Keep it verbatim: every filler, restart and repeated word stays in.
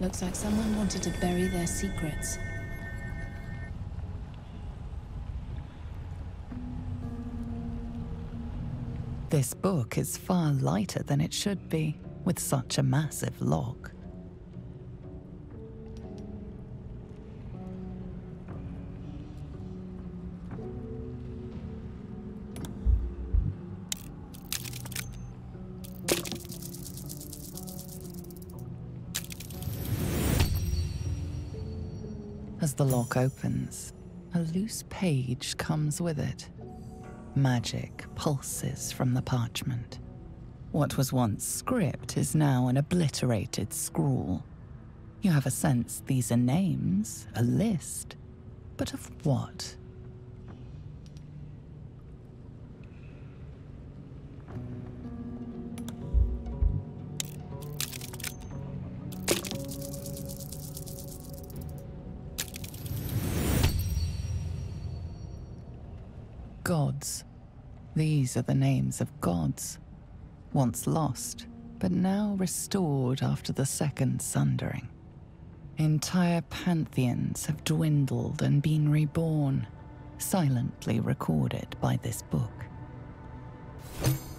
Looks like someone wanted to bury their secrets. This book is far lighter than it should be, with such a massive lock. As the lock opens, a loose page comes with it. Magic pulses from the parchment. What was once script is now an obliterated scrawl. You have a sense these are names, a list, but of what? Gods. These are the names of gods. Once lost, but now restored after the Second Sundering. Entire pantheons have dwindled and been reborn, silently recorded by this book.